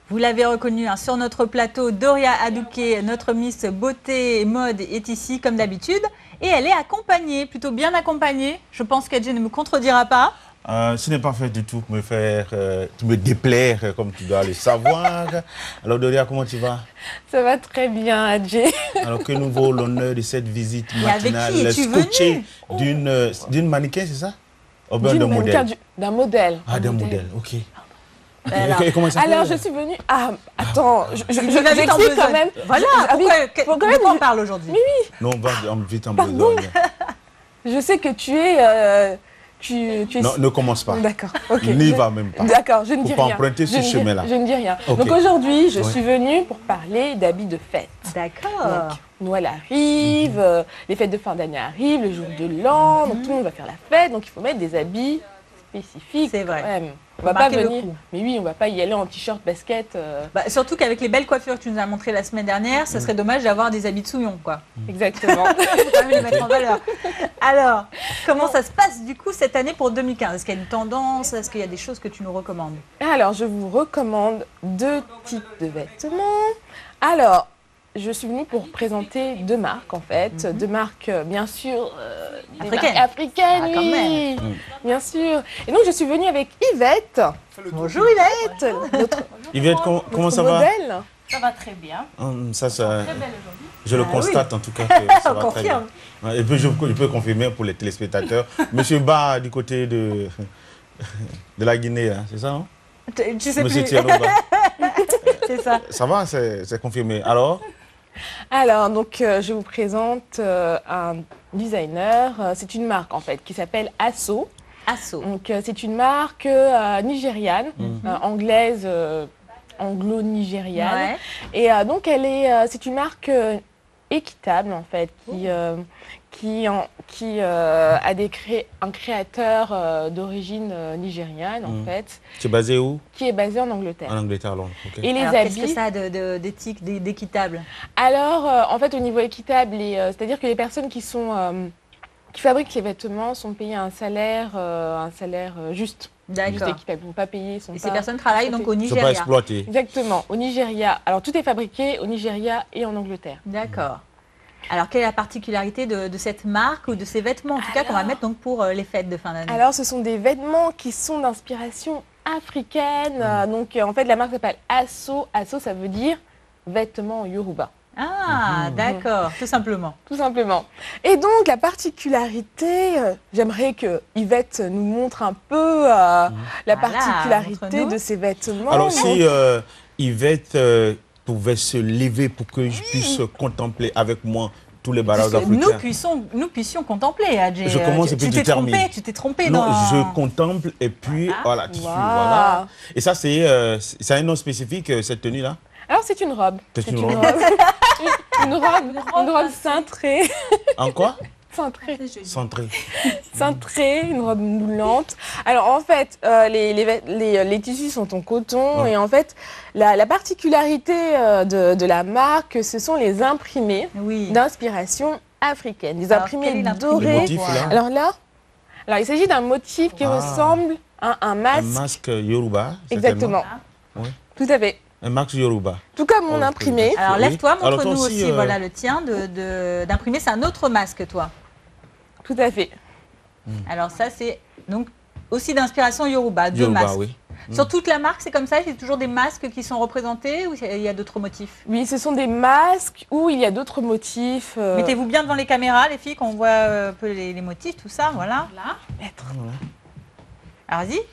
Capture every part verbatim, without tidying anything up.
Vous l'avez reconnu hein, sur notre plateau, Doria Adouké, notre Miss Beauté et Mode, est ici comme d'habitude. Et elle est accompagnée, plutôt bien accompagnée. Je pense qu'Adjé ne me contredira pas. Euh, ce n'est pas fait du tout pour me faire, euh, me déplaire euh, comme tu dois le savoir. Alors Doria, comment tu vas? Ça va très bien, Adjé. Alors que nous vaut l'honneur de cette visite Et avec matinale qui es-tu scotchée venue d'une euh, d'une mannequin, c'est ça? Ou bien d'un modèle? D'un modèle. Ah, d'un modèle, ok. Alors, et, et comment ça alors je suis venue... Ah, attends, je, je, je, je vais j'explique quand même. Voilà, je, pourquoi, oui, pourquoi quand même, on parle aujourd'hui? Oui, oui. Non, on va on vite en Pardon. besogne. Je sais que tu es... Euh, tu, tu es... Non, ne commence pas. D'accord, ok. N'y je... va même pas. D'accord, je ne Faut dis pas rien. emprunter ce chemin-là. Je ne dis rien. Okay. Donc aujourd'hui, je oui. suis venue pour parler d'habits de fête. D'accord. Noël arrive, euh, les fêtes de fin d'année arrivent, le jour de l'an, donc tout le monde va faire la fête, donc il faut mettre des habits spécifiques. C'est vrai. Quand même. On Faut va pas marquer le venir. coup. Mais oui, on va pas y aller en t-shirt, basket. Euh... Bah, surtout qu'avec les belles coiffures que tu nous as montrées la semaine dernière, ce serait dommage d'avoir des habits de souillon, quoi. Exactement. Il faut quand même les mettre en valeur. Alors, comment ça se passe du coup cette année pour deux mille quinze? Est-ce qu'il y a une tendance? Est-ce qu'il y a des choses que tu nous recommandes? Alors, je vous recommande deux types de vêtements. Alors, je suis venue pour présenter deux marques en fait, mm-hmm. deux marques bien sûr euh, africaines, africaines ah, quand oui, même. Bien sûr. Et donc je suis venue avec Yvette. Bonjour Yvette. Notre, Yvette, com notre comment ça modèle. va? Ça va très bien. Hum, ça, ça, Très belle aujourd'hui. je le ah, constate oui. en tout cas que ça va très bien. Et puis je, je peux confirmer pour les téléspectateurs. Monsieur Ba du côté de, de la Guinée, c'est ça non? Tu sais Monsieur plus. Thierry Ba. C'est ça. Ça va, c'est confirmé. Alors? Alors, donc, euh, je vous présente euh, un designer. Euh, c'est une marque, en fait, qui s'appelle Asso. Asso. Donc, euh, c'est une marque euh, nigériane, Mm-hmm. euh, anglaise, euh, anglo-nigériane. Ouais. Et euh, donc, elle est, euh, c'est une marque euh, équitable, en fait, qui, euh, qui, en, qui euh, a des cré un créateur euh, d'origine euh, nigériane, en Mm. fait. Tu es basé où? Qui est basé en Angleterre. En Angleterre, Londres. Okay. Et les Alors, habits... qu'est-ce que ça a d'éthique, d'équitable? Alors, euh, en fait, au niveau équitable, euh, c'est-à-dire que les personnes qui sont euh, qui fabriquent les vêtements sont payées un salaire, euh, un salaire euh, juste. Juste D'accord. équitable. Ils ne vont pas payer. Sont Et pas ces personnes travaillent donc au Ils ne sont pas Nigeria. exploités. Exactement, au Nigeria. Alors, tout est fabriqué au Nigeria et en Angleterre. D'accord. Alors, quelle est la particularité de, de cette marque ou de ces vêtements, en tout cas, qu'on va mettre donc pour euh, les fêtes de fin d'année? Alors, ce sont des vêtements qui sont d'inspiration africaine. Euh, donc, euh, en fait, la marque s'appelle Asso. Asso, ça veut dire vêtements yoruba. Ah, Mhm. d'accord, tout simplement. Tout simplement. Et donc, la particularité, euh, j'aimerais que Yvette nous montre un peu euh, la Voilà, particularité montre-nous. de ces vêtements. Alors, Donc, si euh, Yvette euh, pouvait se lever pour que je puisse contempler avec moi tous les barrages Que africains. nous, puissions, nous puissions contempler, Adjé. Je commence tu, et puis tu tu t'es trompé, termines. tu t'es trompé Non, dans... je contemple et puis voilà, tu suis, Wow. voilà. Et ça, c'est euh, c'est un nom spécifique, euh, cette tenue-là? alors, c'est une robe. C'est une une robe. robe. une, une robe, une robe cintrée. En quoi? Cintrée. Centré. Cintrée, une robe moulante. Alors en fait, euh, les, les, les, les tissus sont en coton Ouais. et en fait, la, la particularité euh, de, de la marque, ce sont les imprimés Oui. d'inspiration africaine. Des Alors, imprimés quel est l'imprimé dorés. Le motif, là? Alors là, alors, il s'agit d'un motif qui Ah. ressemble à un Un masque. masque Yoruba. Exactement. Oui. Tout à fait. Un masque Yoruba. Tout comme mon Oh, imprimé. Alors, Oui. lève-toi, Alors, toi montre-nous aussi, aussi, euh, voilà, le tien d'imprimer. De, d'imprimer. C'est un autre masque, toi. Tout à fait. Alors, ça, c'est donc aussi d'inspiration Yoruba, deux Yoruba, masques. oui. Sur toute la marque, c'est comme ça? Il y a toujours des masques qui sont représentés ou il y a d'autres motifs? Oui, ce sont des masques où il y a d'autres motifs. euh, Mettez-vous bien devant les caméras, les filles, qu'on voit euh, un peu les, les motifs, tout ça, voilà. Là. mettre. Alors, vas-y.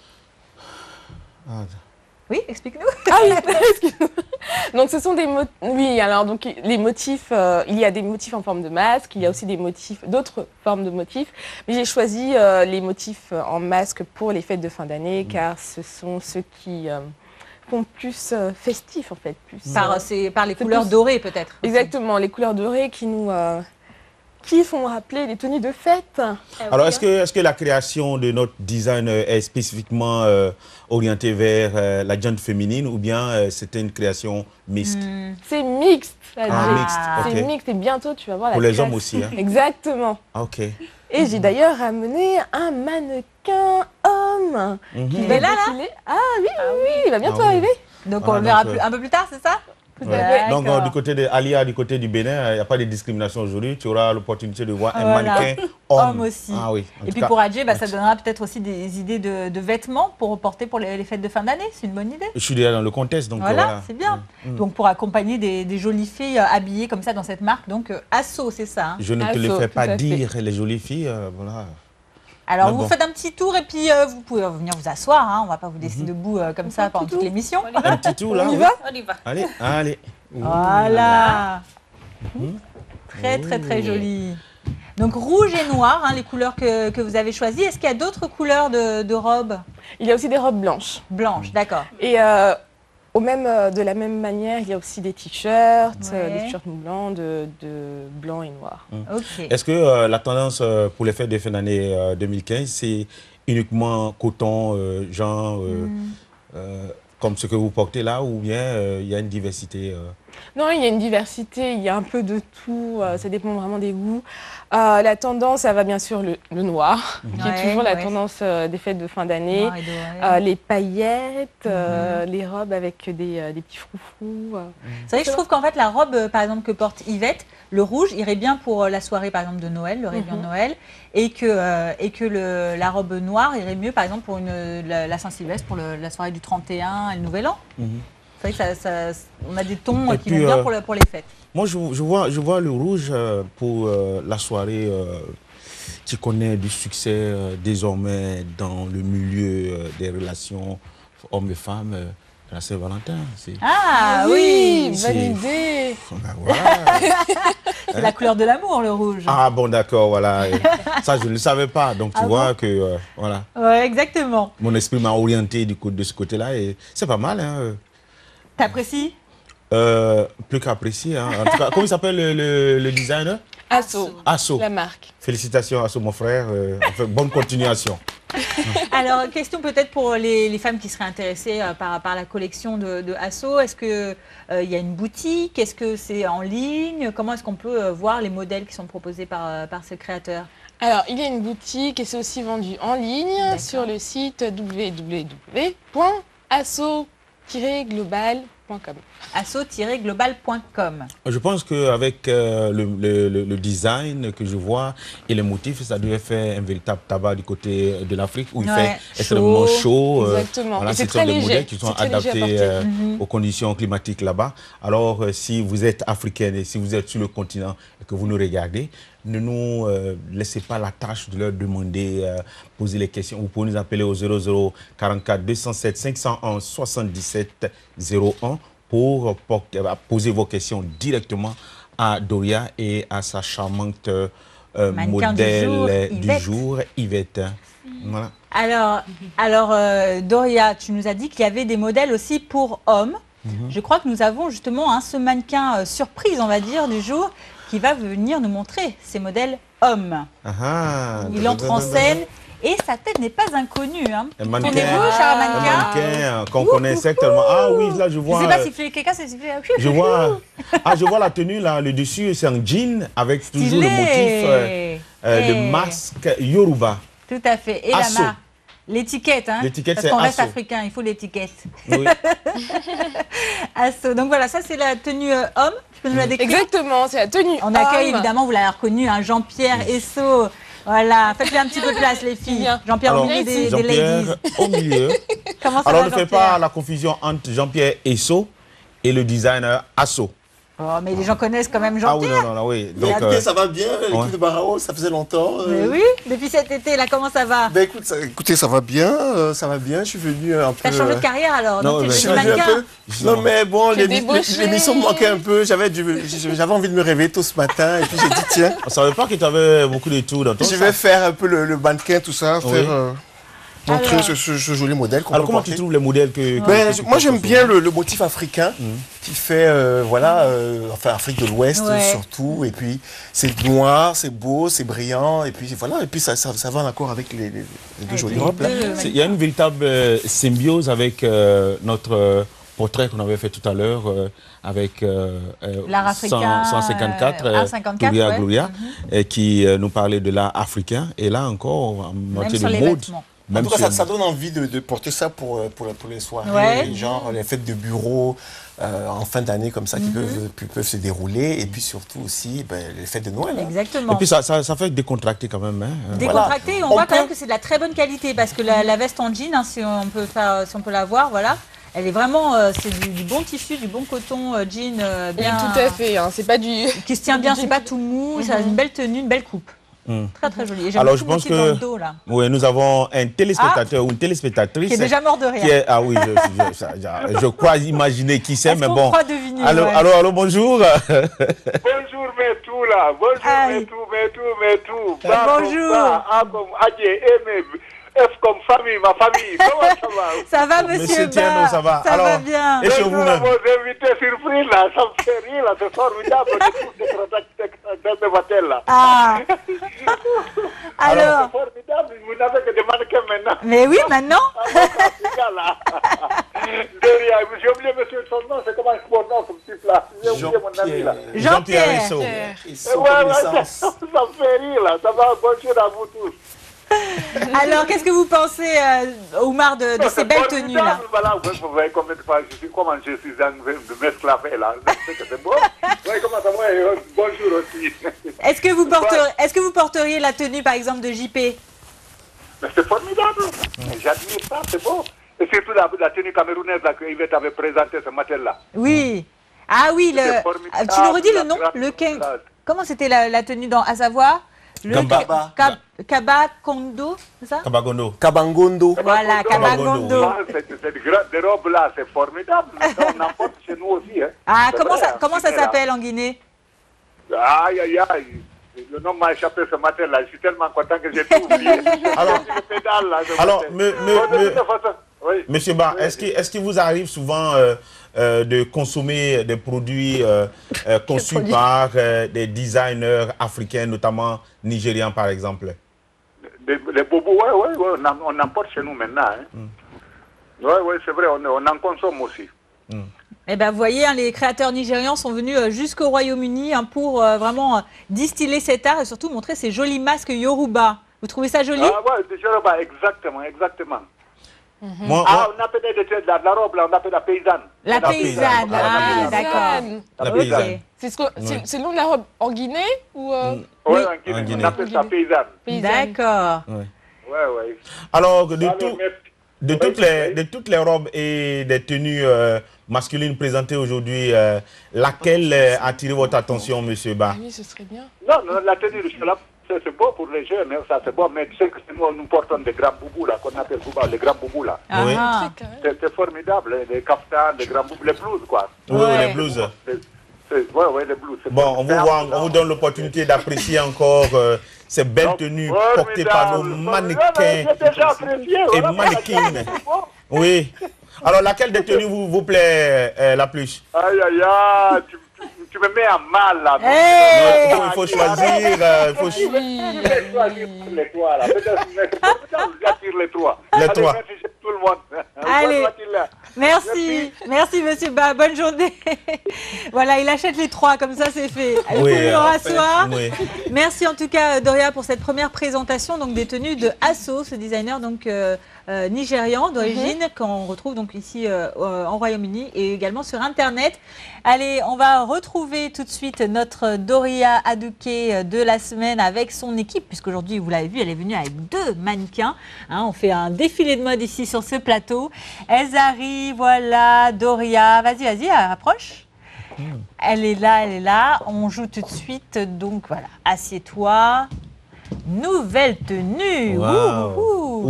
Ah, Oui, explique-nous. Ah oui, excuse-moi. Donc ce sont des motifs. Oui, alors donc les motifs, euh, il y a des motifs en forme de masque, il y a aussi des motifs, d'autres formes de motifs. Mais j'ai choisi euh, les motifs en masque pour les fêtes de fin d'année, car ce sont ceux qui euh, font plus euh, festifs en fait, plus. Par, euh, c'est par les c'est couleurs plus- dorées, peut-être. exactement, les couleurs dorées qui nous, euh, qui font rappeler les tenues de fête. Alors, est-ce que, est-ce que la création de notre design euh, est spécifiquement euh, orientée vers euh, la gente féminine ou bien euh, c'était une création mixte? Hmm. C'est mixte. Ah, Adjé. mixte, C'est ok. mixte et bientôt tu vas voir la Pour les hommes création. aussi, hein? Exactement. Ah, ok. Et j'ai d'ailleurs ramené un mannequin homme Mhm. qui Il va est là, là défiler. Ah oui, oui, oui, il va bientôt Ah oui. arriver. Donc Voilà, on le verra donc, plus, euh, un peu plus tard, c'est ça? Ouais. Donc, D'accord. euh, du côté de Alia, du côté du Bénin, il n'y a pas de discrimination aujourd'hui. Tu auras l'opportunité de voir un Voilà. mannequin homme. Homme aussi. Ah oui. En Et tout puis cas, pour Adjé, bah, ça donnera peut-être aussi des idées de, de vêtements pour porter pour les, les fêtes de fin d'année. C'est une bonne idée. je suis déjà dans le contexte. Donc, Voilà, euh, voilà. c'est bien. Mm. Donc pour accompagner des, des jolies filles euh, habillées comme ça dans cette marque, donc euh, Asso, c'est ça. Hein. Je ne te le Asso, fais tout pas à fait. dire, les jolies filles. euh, voilà. Alors Mais vous bon. faites un petit tour et puis euh, vous pouvez venir vous asseoir. Hein. On ne va pas vous laisser debout euh, comme ça pendant toute l'émission. Un petit tour là. On y oui. va? On y va. Allez, allez. Voilà. Mhm. Très très très Oh. joli. Donc rouge et noir, hein, les couleurs que, que vous avez choisies. Est-ce qu'il y a d'autres couleurs de, de robes? Il y a aussi des robes blanches. Blanches, d'accord. Et euh, au même, euh, de la même manière, il y a aussi des t-shirts, euh, Ouais. des t-shirts blancs, de, de blanc et noir. Ok. Est-ce que euh, la tendance euh, pour les fêtes de fin d'année euh, deux mille quinze, c'est uniquement coton, euh, genre, euh, Hmm. euh, comme ce que vous portez là, ou bien euh, il y a une diversité euh, Non, il y a une diversité, il y a un peu de tout, euh, ça dépend vraiment des goûts. Euh, la tendance, ça va bien sûr le, le noir, qui Ouais, est toujours la ouais. tendance euh, des fêtes de fin d'année. Noir et doré. Euh, les paillettes, euh, les robes avec des, euh, des petits froufrous. euh. C'est vrai que je trouve qu'en fait la robe, euh, par exemple, que porte Yvette, le rouge irait bien pour euh, la soirée, par exemple, de Noël, le réveillon Mhm. de Noël, et que, euh, et que le, la robe noire irait mieux, par exemple, pour une, la, la Saint-Sylvestre, pour le- la soirée du trente et un et le Nouvel An. C'est vrai que ça, ça- on a des tons Et euh, qui puis, vont bien euh, pour, le- pour les fêtes. Moi, je, je vois, je vois le rouge euh, pour euh, la soirée euh, qui connaît du succès euh, désormais dans le milieu euh, des relations hommes et femmes, euh, la Saint-Valentin. C'est Ah oui, c'est- bonne idée. Ben voilà. c'est la couleur de l'amour, le rouge. Ah bon, d'accord, voilà. Et ça, je ne le savais pas. Donc, tu Ah vois que, euh, voilà, Ouais, exactement. mon esprit m'a orienté du coup, de ce côté-là. Et c'est pas mal, hein. T'apprécies? Euh, plus qu'apprécié. Hein. En tout cas, comment il s'appelle le, le- le designer? Asso, Asso. la marque. Félicitations, Asso, mon frère. Euh, enfin, bonne continuation. Alors, question peut-être pour les, les femmes qui seraient intéressées euh, par, par la collection de, de Asso. Est-ce qu'il y a une boutique? Est-ce que c'est en ligne? Comment est-ce qu'on peut euh, voir les modèles qui sont proposés par, euh, par ce créateur? Alors, il y a une boutique et c'est aussi vendu en ligne D'accord. sur le site w w w point asso tiret global point com. asso tiret global point com. Je pense qu'avec euh, le, le- le- le design que je vois et les motifs, ça devait faire un véritable tabac du côté de l'Afrique où il Ouais, fait extrêmement chaud. chaud. euh, Exactement. Voilà, Et c'est ce sont très des léger. modèles qui sont C'est très léger à adaptés porter. euh, Mhm. aux conditions climatiques là-bas. Alors, euh, si vous êtes africaine et si vous êtes sur le continent et que vous nous regardez, ne nous euh, laissez pas la tâche de leur demander, euh, poser les questions. Vous pouvez nous appeler au zéro zéro quarante-quatre deux cent sept cinq cent un soixante-dix-sept zéro un pour, pour, euh, poser vos questions directement à Doria et à sa charmante euh, Mannequin du modèle jour, euh, Yvette. du jour, Yvette. Voilà. Alors, alors euh, Doria, tu nous as dit qu'il y avait des modèles aussi pour hommes. Je crois que nous avons justement hein, ce mannequin euh, surprise, on va dire, du jour, qui va venir nous montrer ces modèles hommes. Ah, ah. Il entre en scène et sa tête n'est pas inconnue. Hein. Un mannequin. Tournez-vous, cher Un mannequin. mannequin euh, qu'on connaît certainement. Ah oui, là je Je ne vois. sais pas euh, siffler quelqu'un, c'est siffler. Je vois, ah, je vois la tenue là, le dessus c'est un jean avec toujours le motif euh, euh, Eh, de masque Yoruba. Tout à fait. Et Asso. la marque. L'étiquette, hein. L'étiquette, Parce c'est qu'on reste Asso. africain, il faut l'étiquette. Oui. Asso. Donc voilà, ça c'est la tenue euh, homme. Tu peux nous la décrire? Exactement, c'est la tenue. On accueille homme. évidemment, vous l'avez reconnu, hein, Jean-Pierre Esso. Voilà, faites-lui un petit peu de place les filles. Bien. Jean-Pierre au Alors, milieu des, des ladies. Jean-Pierre au milieu. Comment ça Alors va, ne fais Jean-Pierre? pas la confusion entre Jean-Pierre Esso et le designer Asso. Oh, mais les gens connaissent quand même Ah oui, Jean-Pierre. non, non, non, oui. Et Donc, après, euh, Ça va bien, l'équipe ouais. de Barao, ça faisait longtemps. euh, Mais oui, depuis cet été, là, comment ça va? Ben écoute, ça, écoutez, ça va bien, euh, ça va bien. Je suis venu un peu. T'as changé de euh, carrière alors? non, Donc, mais tu je es suis venu un mannequin. peu. Non mais bon, T'es l'émi- débauché. l'émission me manquait un peu. J'avais du- j'avais envie de me réveiller tôt ce matin et puis j'ai dit tiens, on ne savait pas que tu avais beaucoup de tours dans ton je sac. vais faire un peu le, le mannequin, tout ça, Oui. faire euh, montrer Alors. ce, ce- ce joli modèle qu'on Alors peut comment porter. tu trouves les modèles que, que- Ben, que tu moi j'aime portes bien le, le motif africain Mhm. qui fait euh, voilà euh, enfin Afrique de l'Ouest Ouais. surtout et puis c'est noir, c'est beau, c'est brillant et puis voilà et puis ça, ça, ça va en accord avec les, les- les deux Avec jolies les robes là. deux. C'est- Il y a une véritable euh, symbiose avec euh, notre euh, portrait qu'on avait fait tout à l'heure euh, avec euh, euh, L'art africain, cent cinquante-quatre, euh, euh, art cinquante-quatre, Gloria ouais. Gloria, Mhm. et qui euh, nous parlait de l'art africain. Et là encore, en Même matière sur de les mode. vêtements. En Même tout cas, sur- ça, ça donne envie de, de porter ça pour, euh, pour, pour les soirées, Ouais. les gens, les fêtes de bureau, euh, en fin d'année comme ça, qui Mhm. peuvent, qui peuvent se dérouler. Et puis surtout aussi, ben, les fêtes de Noël. hein. Exactement. Et puis ça, ça, ça fait décontracter quand même. Hein. Décontracté, et on, On voit quand peut- même que c'est de la très bonne qualité parce que la, la veste en jean, hein, si on peut faire, si on peut la voir, voilà, elle est vraiment, euh, c'est du, du bon tissu, du bon coton euh, jean euh, Oui, bien, tout à fait. Hein. C'est pas du. qui se tient bien, du c'est jean. pas tout mou, ça a une belle tenue, une belle coupe, Mm. très très jolie. Et j'aime Alors, beaucoup je le pense motif dans le que dos là, oui, nous avons un téléspectateur ou une téléspectatrice qui est déjà mort de rire. qui est- ah oui, je, je- ça- je- je crois imaginer qui c'est, Est-ce mais qu'on bon. croit deviner, Allô, ouais. allô, allô, bonjour. Bonjour, mes tout là. Bonjour, Aïe. mes tout, mes tout, mes tout. Bonjour. A comme Adje, aimé. F comme famille, ma famille. Comment ça va? Ça va, Monsieur monsieur Tiano, Ba, ça va. Ça Alors, va bien. et chez Bonjour à vous-même? vos invités surpris là. Ça me fait rire là. C'est formidable. De Vatel là. Ah. Alors, C'est formidable. Vous n'avez que des mannequins maintenant. mais oui, maintenant. Africain, là. Derrière, j'ai oublié monsieur son nom. C'est comment son nom, ce type là? J'ai oublié mon ami là. Jean-Pierre Jean-Pierre. Esso. Ils Ouais, sont ouais, ça, connaissances. ça me fait rire là. Ça va, bonjour à vous tous. Alors, qu'est-ce que vous pensez, euh, Oumar, de, de Non, ces c'est belles tenues là? formidable, Voilà, vous vous voyez combien de fois je suis, comment je suis en train de m'esclaver là. C'est que c'est beau. Vous voyez comment ça va, et, euh, bonjour aussi. Est-ce que vous porteriez, est-ce que vous porteriez la tenue, par exemple, de J P? Mais c'est formidable. J'admire ça, c'est beau. Et surtout la, la tenue camerounaise là, que Yvette avait présentée ce matin-là. Oui. Ah oui, le... C'était formidable, tu nous redis le la nom, grâce le de Ken- la- Comment c'était la, la tenue dans, à savoir le Kaba. Ka- Kaba Kondo, c'est ça? Kabagondo. Kabangondo. Voilà, Kabagondo. Ah, cette, cette gra- des robes là, c'est formidable. Ça, on en porte chez nous aussi. Hein. Ah, C'est comment vrai, ça, hein, comment ça Guinée, là. s'appelle en Guinée? Aïe, aïe, aïe. Le nom m'a échappé ce matin là. Je suis tellement content que j'ai tout oublié. Alors- J'ai le pédale là. ce Alors, matin. me- me- Bon, de me- toute façon, oui. Monsieur Ba, Oui. est-ce qu'il est-ce qu'il vous arrive souvent euh, euh, de consommer des produits euh, euh, conçus produits. par euh, des designers africains, notamment nigérians par exemple? Les, les bobos, ouais, ouais, ouais, on, en, on en porte chez nous maintenant. Hein. Mm. Ouais, ouais, c'est vrai, on, on en consomme aussi. Eh ben, vous voyez, hein, les créateurs nigérians sont venus euh, jusqu'au Royaume-Uni hein, pour euh, vraiment euh, distiller cet art et surtout montrer ces jolis masques Yoruba. Vous trouvez ça joli? Ah ouais, déjà, bah, exactement, exactement. Moi, Ah, moi- on appelle des, de la, la robe, là, on appelle la paysanne. La On appelle- paysanne, on appelle ah, la d'accord. Paysanne. la Ok. paysanne. C'est ce que- c'est- Ouais. c'est le nom de la robe en Guinée ou euh, Mm. Ouais, Oui. en Guinée, En Guinée. on appelle ça paysanne. paysanne? D'accord. Ouais. Ouais, ouais. Alors, de, Alors, tout- merci. de, Oui, toutes les, oui. de toutes les robes et des tenues euh, masculines présentées aujourd'hui, euh, laquelle euh, a attiré votre attention, Monsieur Ba? Ah oui, ce serait bien. Non, non, la tenue, c'est là, c'est c'est beau pour les jeunes, hein, ça c'est bon, mais tu sais que nous, nous portons des grands boubous là, qu'on appelle boubou, les grands boubous là. Ah, Oui. ah. Truc, quand même. C'est c'est formidable, hein, les kaftans, les grands boubous, les blouses quoi. Oui, Ouais. les blouses. C'est- c'est- Ouais, ouais, les blouses. c'est Bon, on vous, formidable. voit, on vous donne l'opportunité d'apprécier encore euh, ces belles Donc, tenues formidable, portées par nos formidable. mannequins J'ai déjà apprécié, et voilà. mannequins. Bon. Oui. Alors, laquelle des tenues vous, vous plaît euh, la plus? Aïe, aïe, aïe, tu, tu, tu me mets en mal là. Hey. Non, il faut choisir. euh, il faut Je cho- vais choisir les trois là. Peut-être, mais c'est formidable, j'attire les trois. Les Allez, trois. merci, c'est tout le monde. Allez. Bonne matinée. Merci, merci Monsieur Ba, bonne journée. Voilà, il achète les trois, comme ça c'est fait. Allez, Oui, vous nous euh, rasseoir. oui. Merci en tout cas Doria pour cette première présentation donc des tenues de Asso, ce designer donc euh, euh, nigérian d'origine qu'on retrouve donc ici euh, euh, en Royaume-Uni et également sur internet. Allez, on va retrouver tout de suite notre Doria Adouké de la semaine avec son équipe puisqu'aujourd'hui vous l'avez vu, elle est venue avec deux mannequins. Hein, on fait un défilé de mode ici sur ce plateau. Elles arrivent, voilà, Doria, vas-y, vas-y, approche. Elle est là, elle est là. On joue tout de suite. Donc voilà, assieds-toi. Nouvelle tenue. Wow. Ouh, ouh.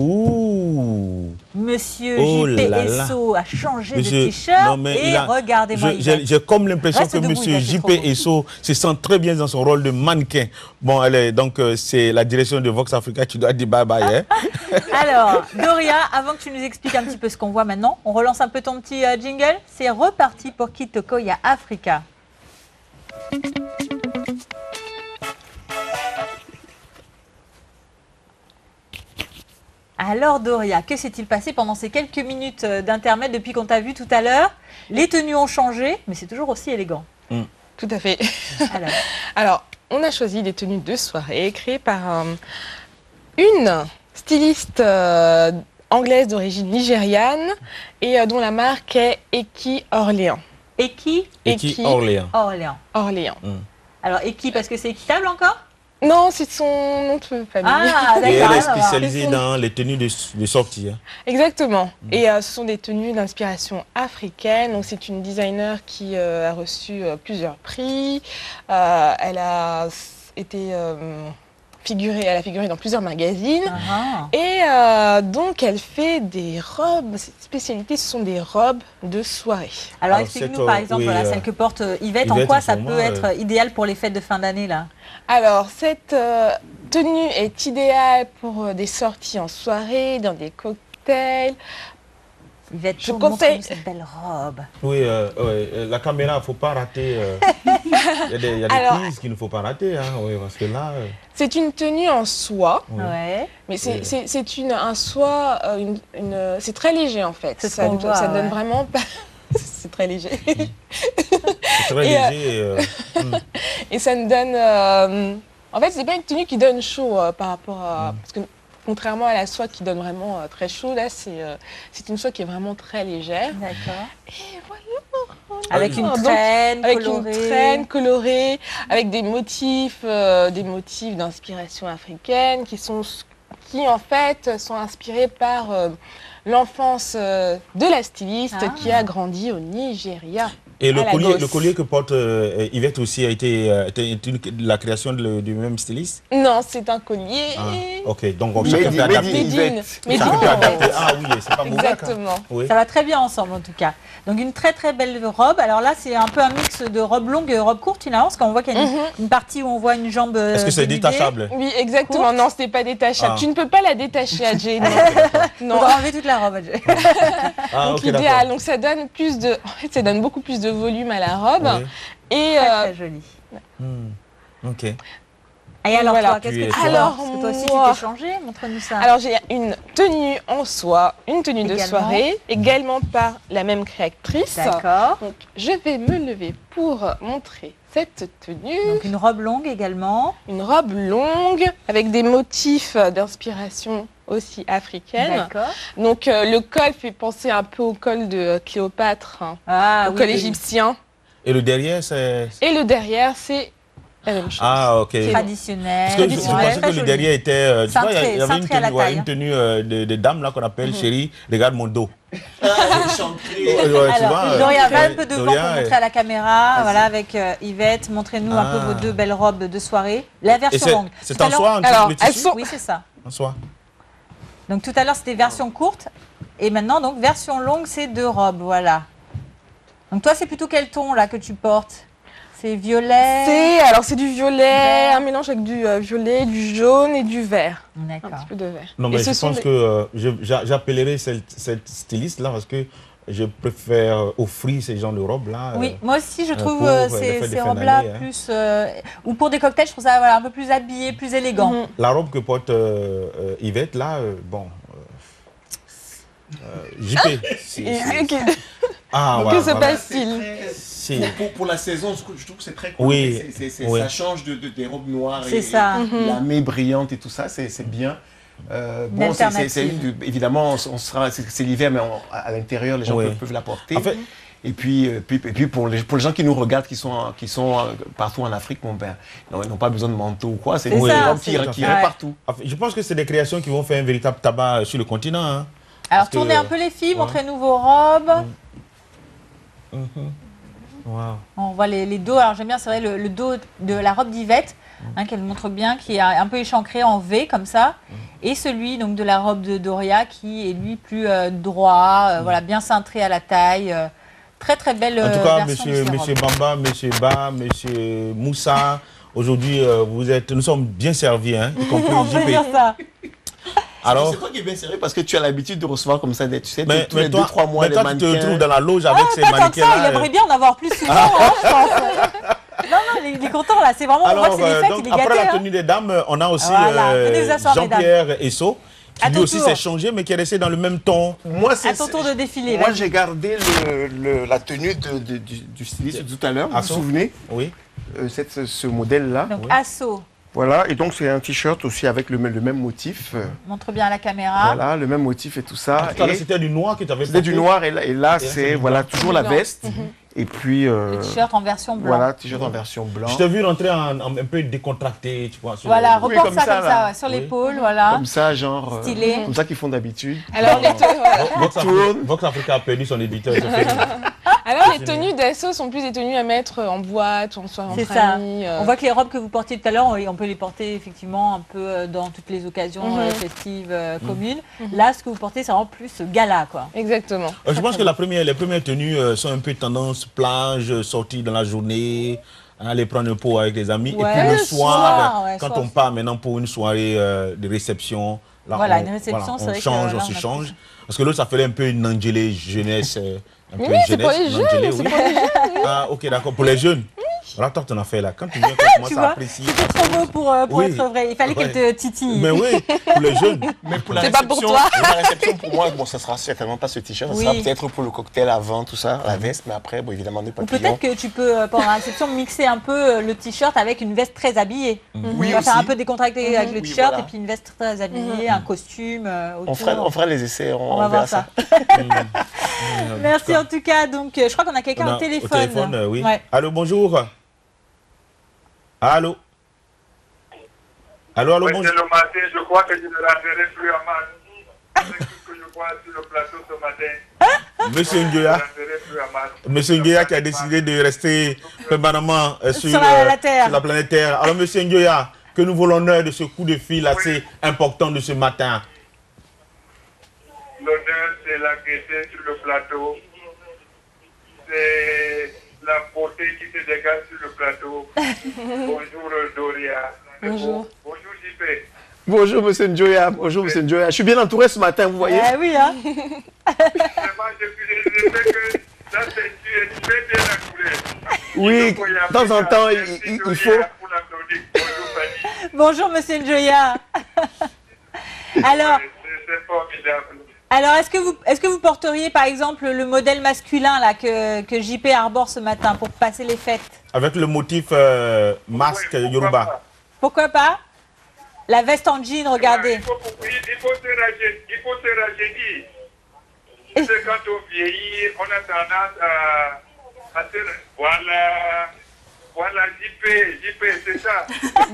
Ouh. Monsieur Oh J P là là. Esso a changé Monsieur- de t-shirt non, mais et il a- regardez-moi. Je- Yvette. J'ai j'ai comme l'impression Reste que debout, Monsieur Yvette, c'est J trop P beau. Esso se sent très bien dans son rôle de mannequin. Bon, allez, donc euh, c'est la direction de Vox Africa qui doit dire bye bye. Hein. Alors, Doria, avant que tu nous expliques un petit peu ce qu'on voit maintenant, on relance un peu ton petit euh, jingle. C'est reparti pour Kitokoya Africa. Alors Doria, que s'est-il passé pendant ces quelques minutes d'intermède depuis qu'on t'a vu tout à l'heure? Les tenues ont changé, mais c'est toujours aussi élégant. Mm. Tout à fait. Alors. Alors, on a choisi des tenues de soirée créées par euh, une styliste euh, anglaise d'origine nigériane et euh, dont la marque est Eki Orléans. Eki Eki Orléans. Orléans. Orléans. Mm. Alors Eki parce que c'est équitable encore? Non, c'est son nom de famille. Ah, Et elle est d'accord. spécialisée dans les tenues de, de sortie. Hein. Exactement. Mm. Et euh, ce sont des tenues d'inspiration africaine. Donc c'est une designer qui euh, a reçu euh, plusieurs prix. Euh, elle a été euh, figurée, elle a figuré dans plusieurs magazines. Ah. Et euh, donc elle fait des robes. Cette spécialité, ce sont des robes de soirée. Alors, Alors, explique-nous cette, par euh, exemple oui, voilà, euh, celle que porte euh, Yvette, en Yvette, quoi en ça ce peut moment, être euh, idéal pour les fêtes de fin d'année là? Alors cette euh, tenue est idéale pour euh, des sorties en soirée, dans des cocktails. Yvette, Je montre-nous conseille- cette belle robe. Oui, euh, ouais, euh, la caméra, il ne faut pas rater. euh, Il y a des, il y a des Alors- prises qu'il ne faut pas rater. Hein, oui, parce que là. euh, C'est une tenue en soie. oui. Ouais. Mais c'est Oui. c'est- c'est une un soie, euh, une, une- c'est très léger en fait. C'est ce Ça, qu'on do- voit, ça donne ouais. vraiment pas. C'est très léger. C'est très Et, euh, léger. euh, hmm. Et ça nous donne. euh, En fait, c'est pas une tenue qui donne chaud euh, par rapport à. Mm. Parce que contrairement à la soie qui donne vraiment euh, très chaud, là, c'est euh, c'est une soie qui est vraiment très légère. D'accord. Et voilà. Avec une Donc, traîne Avec colorée. une traîne colorée, avec des motifs, euh, des motifs d'inspiration africaine qui sont, qui en fait sont inspirés par euh, l'enfance euh, de la styliste Ah. qui a grandi au Nigeria. Et le à collier, Lagos. le collier que porte euh, Yvette aussi a été, euh, été une- la création de le- du même styliste. Non, c'est un collier. Ah, ok, donc on- Made chacun in- peut made in adapter. Made in. Yvette. Made Chacun in. peut adapter. Ah oui, c'est pas mauvais. quand même. Exactement. Oui. Ça va très bien ensemble en tout cas. Donc une très très belle robe. Alors là c'est un peu un mix de robe longue et robe courte finalement, parce qu'on voit qu'il y a une, Mhm. une partie où on voit une jambe euh, Est-ce que c'est dénudée. détachable? Oui, exactement. Courte. Non, ce n'est pas détachable. Ah. Tu ne peux pas la détacher, Adjé. Non. non. Faudra enlever toute la robe. Adjé. Ah, Donc ok, l'idéal, d'accord. donc ça donne plus de, en fait, ça donne beaucoup plus de volume à la robe. Oui. Et Très, euh, très jolie. Hmm, Ok. Et alors Voilà. toi, qu'est-ce Tu es que tu toi. alors, Alors, Parce que toi aussi moi- tu t'es changé, montre-nous ça. alors j'ai une tenue en soie, une tenue de Également. soirée, également par la même créatrice. D'accord. Donc je vais me lever pour montrer cette tenue. Donc une robe longue également. Une robe longue avec des motifs d'inspiration aussi africaine. D'accord. Donc euh, le col fait penser un peu au col de Cléopâtre, hein, Ah au oui, col oui. égyptien. Et le derrière, c'est. Et le derrière, c'est la même chose. Ah, ok. Traditionnel. Parce que je, je traditionnel, pensais que très le joli. derrière était. euh, tu vois, il y a- il y avait une Cintré à la tenue, ouais, taille, une hein. tenue euh, de, de dame là qu'on appelle chérie, regarde mon dos. Ah, Ouais, ouais, tu Alors, vois, euh, Doria, va un ouais, peu devant Doria, pour euh, montrer à la caméra, voilà, avec euh, Yvette. Montrez-nous un peu Ah. vos deux belles robes de soirée. La Et version c'est longue. c'est Tout à en l'heure- soie, en Alors, le elles tissu sont- Oui, c'est ça. En soie. Donc tout à l'heure, c'était version courte. Et maintenant, donc version longue, c'est deux robes, voilà. Donc toi, c'est plutôt quel ton là que tu portes? C'est violet. C'est alors c'est du violet, Vert. un mélange avec du euh, violet, du jaune et du vert. Un D'accord. petit peu de vert. Non, Et mais ce je sont pense des- que euh, je- j'a- j'appellerai cette, cette styliste-là parce que je préfère euh, offrir ces genres de robes-là. Oui, moi aussi, je euh, trouve pour, euh, euh, les ces, fêtes de ces fin robes-là d'année, hein. plus. euh, ou pour des cocktails, je trouve ça voilà, un peu plus habillé, plus élégant. Mhm. La robe que porte euh, euh, Yvette, là, euh, bon. Euh, euh, J P. c'est- Et- c'est- ok. Ah, Que voilà, se voilà. passe-t-il? C'est- Pour, pour, pour la saison, je trouve je trouve que c'est très Oui, coloré. C'est- c'est- oui. Ça change de, de- des robes noires C'est et, ça. et la mai brillante et tout ça, c'est c'est bien. Euh, Une bon, c'est- c'est- c'est alternative. une de- évidemment, on, on sera, c'est c'est l'hiver, mais on- à l'intérieur, les gens Oui. peuvent, peuvent la porter. En fait, Et puis, euh, puis, et puis pour, les, pour les gens qui nous regardent, qui sont, qui sont euh, partout en Afrique, bon, ben, ils n'ont pas besoin de manteau ou quoi. C'est C'est des ça, robes qui, c'est- qui ouais. iraient partout. en fait, je pense que c'est des créations qui vont faire un véritable tabac sur le continent. Hein. Alors Parce que- tournez un peu les filles, ouais. montrez-nous vos robes. Mhm. Wow. On voit les, les dos. Alors j'aime bien, c'est vrai, le, le dos de la robe d'Yvette, hein, qu'elle montre bien, qui est un peu échancré en V comme ça. Et celui donc de la robe de Doria qui est lui plus euh, droit, euh, voilà, bien cintré à la taille. euh, très très belle En tout euh, cas, version de monsieur, ces monsieur robes. Bamba, monsieur Ba, monsieur Moussa, aujourd'hui, euh, vous êtes, nous sommes bien servis, hein, y compris On peut J P. dire ça. Alors, C'est toi qui es bien sérieux parce que tu as l'habitude de recevoir comme ça, des- tu sais, mais, tous mais les toi, deux, trois mois, mais les toi tu te mannequins. retrouves dans la loge avec ces Pas tant que ça, il mannequins-là. aimerait bien en avoir plus souvent, hein, je pense. Non, non, il est content là, c'est vraiment, on voit Alors, que c'est des euh, fêtes, donc, il est après gâté. la hein. tenue des dames, on a aussi Voilà, euh, venez vous asseoir, Jean-Pierre Esso, Qui À lui ton aussi tour. s'est changé, mais qui est resté dans le même ton. Moi, c'est À ton tour de défiler. Moi, vas-y. j'ai gardé le, le- la tenue de, de- du, du styliste de tout à l'heure. Vous vous Asso. souvenez Oui. euh, cette, ce, ce modèle-là. Donc, Oui. Asso, Voilà. Et donc, c'est un t-shirt aussi avec le, même- le même motif. euh, montre bien à la caméra. Voilà, le même motif et tout ça. Tout à l'heure, Et c'était du noir que tu avais C'était du noir et là, et là, c'est c'est du voilà, blanc. toujours la Blanc. veste. Et puis, euh, Le t-shirt en version blanc. voilà, t-shirt en version blanc. Je t'ai vu rentrer en, en- un peu décontracté, tu vois. sur Voilà, le- Oui, reporte comme ça, ça, comme là. ça, ouais, sur Oui. l'épaule, voilà. Comme ça, genre. euh, Stylé. comme ça qu'ils font d'habitude. Alors, les, te- voilà. Vox Tourne. Africa, Vox Africa a perdu son éditeur. c'est fini. Alors, les tenues d'assaut sont plus des tenues à mettre en boîte, en soirée C'est entre ça. amis. euh. On voit que les robes que vous portiez tout à l'heure, on on peut les porter effectivement un peu euh, dans toutes les occasions Mhm. euh, festives euh, communes. Là, ce que vous portez, c'est vraiment plus gala, quoi. Exactement. Euh, je pense que la première, les premières tenues euh, sont un peu tendance plage, euh, sortie dans la journée, hein, aller prendre un pot avec les amis. Ouais, et puis le le soir, soir, ouais, quand soir. on part maintenant pour une soirée euh, de réception, là, Voilà, on, une réception, c'est on vrai que change, là, on on se a change. plus. Parce que l'autre, ça faisait un peu une Nangélé jeunesse. euh, un peu Oui, c'est jeunesse, pour les jeunes, Nangélé, c'est oui. pour les jeunes. Ah, ok, d'accord, pour les jeunes. Voilà, toi, tu en as fait là. Quand tu viens, quand tu Tu commences à vois, apprécier. c'était trop beau pour, euh, pour Oui. être vrai. Il fallait Ouais. qu'elle te titille. Mais oui, pour les jeunes. Mais pour la C'est pas pour réception, toi. la réception pour moi, bon, ça sera certainement pas ce t-shirt, ça Oui. sera peut-être pour le cocktail avant, tout ça, la veste, mais après, bon, évidemment, des Ou papillons. peut-être que tu peux, euh, pendant la réception, mixer un peu euh, le t-shirt avec une veste très habillée. Oui, Tu vas faire aussi. un peu décontracté avec le Oui, t-shirt voilà. et puis une veste très habillée, un costume euh, autour. On fera, on fera les essais, on, On va verra voir ça. Mm. Merci en tout cas. Donc, euh, je crois qu'on a quelqu'un On a- au téléphone. Au téléphone, euh, oui. Ouais. Allô, bonjour. Allô. Allô, allô, Oui, bonjour. c'est le matin, je crois que je ne rentrerai plus à Mars. Avec tout ce que je vois sur le plateau ce matin, Monsieur je ne Ngoya, rentrerai plus à Mars. Monsieur Ngoya qui a décidé de rester permanemment euh, sur, Sur la- euh, la Terre. sur la planète Terre. Alors, Monsieur Ngoya, que nous voulons l'honneur de ce coup de fil assez important de ce matin. L'honneur, c'est la gaieté sur le plateau. C'est la beauté qui se dégage sur le plateau. Bonjour Doria. Bonjour. Bonjour J P. Bonjour, monsieur Njoya. Bonjour, monsieur Njoya. Je suis bien entouré ce matin, vous voyez. Eh oui, hein. Vraiment, je suis je sais que ça c'est tu es très bien entouré. Oui, de temps en temps, il, Merci, il- il Doria, faut. pour l'applaudir. Bonjour Fanny. Bonjour, Monsieur Njoya. Alors, C'est c'est formidable. alors est-ce que vous, est-ce que vous porteriez par exemple le modèle masculin là que, que J P arbore ce matin pour passer les fêtes? Avec le motif euh, masque Oui, pourquoi Yoruba. pas. Pourquoi pas? La veste en jean, regardez. Il faut, il, il faut se rajeunir. Il faut se rajeunir. Tu sais, quand on vieillit, on a tendance à, à se... Voilà. Voilà, J P, J P, c'est ça.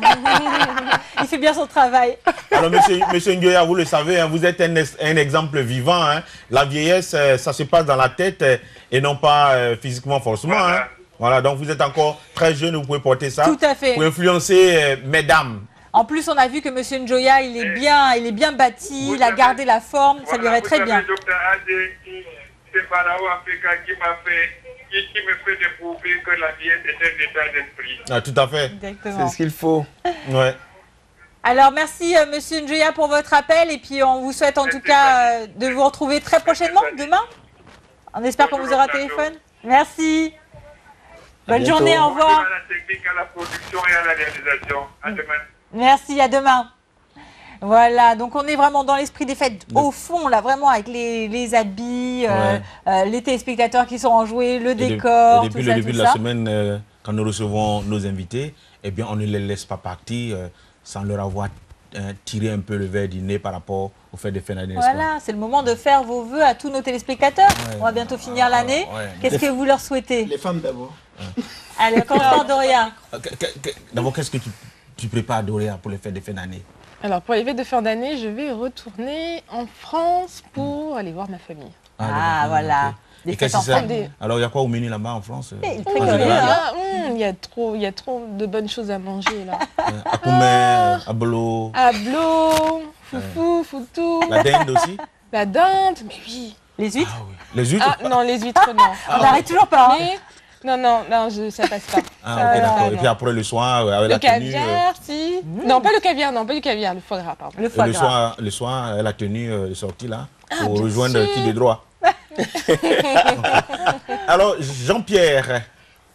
Il fait bien son travail. Alors, monsieur, monsieur Ngoya, vous le savez, hein, vous êtes un, ex- un exemple vivant. Hein. La vieillesse, euh, ça se passe dans la tête euh, et non pas euh, physiquement forcément. Voilà. Hein. Voilà, donc vous êtes encore très jeune, vous pouvez porter ça. Tout à fait. Pour influencer euh, mesdames. En plus, on a vu que Monsieur Njoya, il est bien, il est bien bâti, il a gardé la forme, ça lui Voilà, irait très vous bien. savez, docteur Adé, c'est Pharaon Africa qui m'a fait, qui, qui me fait découvrir que la vieillesse est un état d'esprit. Ah, tout à fait. C'est Exactement. ce qu'il faut. Ouais. Alors, merci euh, Monsieur Njoya pour votre appel et puis on vous souhaite en tout cas euh, de vous retrouver très prochainement, demain. On espère qu'on vous aura au téléphone. Merci. Bonne bientôt. journée, au revoir. À la technique, à la production et à la réalisation. À demain. Merci, à demain. Voilà, donc on est vraiment dans l'esprit des fêtes au fond, là, vraiment avec les, les habits, euh, Ouais. euh, les téléspectateurs qui sont enjoués, le Et de- décor, et tout depuis ça, le début tout de la ça. semaine, euh, quand nous recevons nos invités, eh bien, on ne les laisse pas partir euh, sans leur avoir euh, tiré un peu le verre du nez par rapport au fait de fin d'année. n'est-ce pas? Voilà, c'est le moment de faire vos vœux à tous nos téléspectateurs. Ouais. On va bientôt finir l'année. ouais. Qu'est-ce que vous leur souhaitez? Les femmes d'abord. Allez, encore Doria. Euh, que- que- que- D'abord, qu'est-ce que tu, tu prépares, Doria, pour les fêtes de fin d'année? Alors, pour les fêtes de fin d'année, je vais retourner en France pour aller voir ma famille. Ah, d'accord, voilà. ok. Des Et fêtes qu'est-ce en que c'est? famille. Alors, il y a quoi au menu là-bas en France? euh, Eh, il est très en curieux, général? hein. Ah, hum, Il y a trop, il y a trop de bonnes choses à manger là. Euh, À Koumé, euh, à Bolo, Ablo, foufou, foutou, la dinde aussi? la dinde, mais oui. Les huîtres? Ah oui. Les huîtres? Ah non, les huîtres, non. On n'arrête toujours pas. hein. Mais, non, non, non, je, ça passe pas. Ah, Ça, ok, non, d'accord. Et non. puis après, le soir, euh, avec Le la tenue. euh, caviar, si. Non, pas le caviar, non, pas du caviar, le foie gras, pardon. Le et foie le gras. soir, le soir, euh, la tenue euh, est sortie là, pour bien rejoindre sûr. qui des droits. Alors, Jean-Pierre,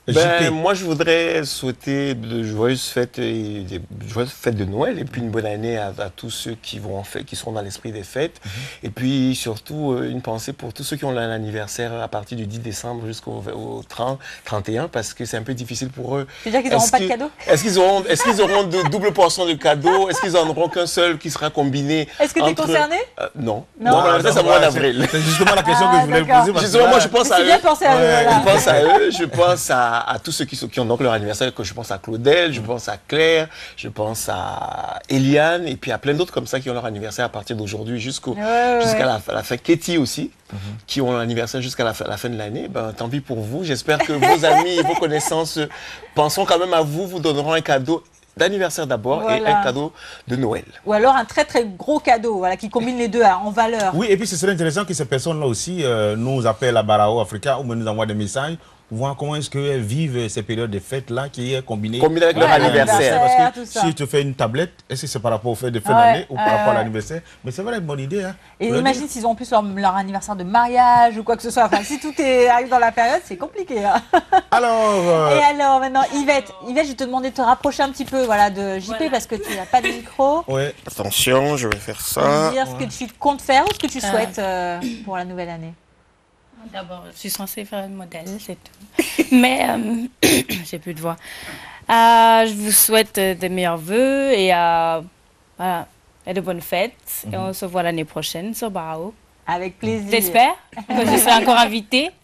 Ben, J P. moi, je voudrais souhaiter de joyeuses fêtes, et des joyeuses fêtes de Noël et puis une bonne année à, à tous ceux qui, vont en fait, qui seront dans l'esprit des fêtes. Mm-hmm. Et puis surtout, euh, une pensée pour tous ceux qui ont un anniversaire à partir du dix décembre jusqu'au au trente, trente et un, parce que c'est un peu difficile pour eux. C'est-à-dire qu'ils n'auront pas de cadeaux? Est-ce qu'ils auront, est-ce qu'ils auront de double portion de cadeaux? Est-ce qu'ils n'en auront qu'un seul qui sera combiné? Est-ce que tu es entre... concerné? euh, Non. Non, non, non, c'est au mois d'avril. C'est justement la question Ah, que je voulais d'accord. poser. parce que Justement, là, moi, je pense Mais à c'est eux. bien pensé à eux. Ouais, voilà. Je pense à eux, je pense à, à tous ceux qui, sont, qui ont donc leur anniversaire, que je pense à Claudel, je pense à Claire, je pense à Eliane, et puis à plein d'autres comme ça qui ont leur anniversaire à partir d'aujourd'hui jusqu'au, Ouais, ouais, jusqu'à ouais. la, la fin. Katie aussi, mm-hmm. qui ont leur anniversaire jusqu'à la, la fin de l'année. Ben, tant pis pour vous. J'espère que vos amis et vos connaissances penseront quand même à vous, vous donneront un cadeau d'anniversaire d'abord Voilà. et un cadeau de Noël. Ou alors un très très gros cadeau, voilà, qui combine les deux hein, en valeur. Oui, et puis ce serait intéressant que ces personnes-là aussi euh, nous appellent à Barao Africa ou nous envoient des messages pour voir comment est-ce qu'elles vivent ces périodes de fêtes-là qui est combinée Combiné avec Ouais, leur l'anniversaire. anniversaire. Parce que tout ça. si tu fais une tablette, est-ce que c'est par rapport aux fêtes de fin Ouais, d'année ou par ouais, rapport à ouais. l'anniversaire? Mais c'est vrai, une bonne idée. Hein. Et Faut le imagine dire. s'ils ont en plus leur, leur anniversaire de mariage ou quoi que ce soit. Enfin, si tout est, arrive dans la période, c'est compliqué. Hein. Alors, euh, Et alors maintenant, Yvette, Yvette, je vais te demander de te rapprocher un petit peu voilà, de J P Voilà. parce que tu n'as pas de micro. ouais. Attention, je vais faire Nous ça. dire ce que tu comptes faire ou ce que tu Ah. souhaites euh, pour la nouvelle année. D'abord, je suis censée faire un modèle, c'est tout. Mais euh, j'ai plus de voix. Euh, je vous souhaite euh, de meilleurs vœux et, euh, voilà, et de bonnes fêtes. Et on se voit l'année prochaine sur Barao. Avec plaisir. J'espère que je serai encore invitée.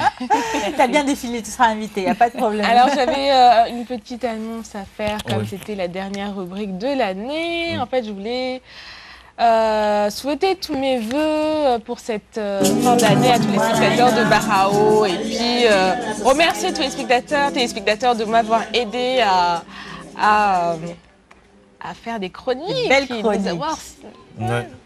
Tu as bien défilé, tu seras invité, il n'y a pas de problème. Alors j'avais euh, une petite annonce à faire, comme Ouais. c'était la dernière rubrique de l'année. En fait, je voulais euh, souhaiter tous mes vœux pour cette euh, fin d'année à tous les spectateurs de Barao et puis euh, remercier tous les spectateurs, téléspectateurs de m'avoir aidé à, à, à faire des chroniques, Des belles et de nous chroniques. avoir Ouais.